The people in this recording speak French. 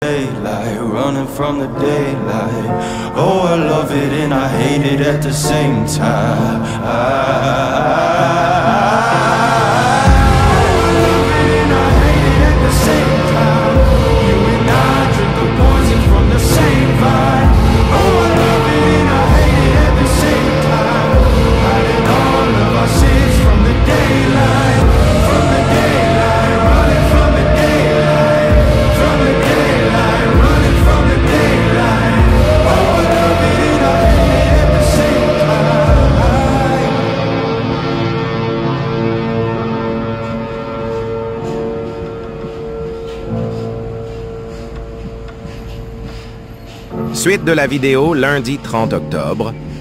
Daylight, running from the daylight. Oh, I love it and I hate it at the same time. Suite de la vidéo lundi 30 octobre.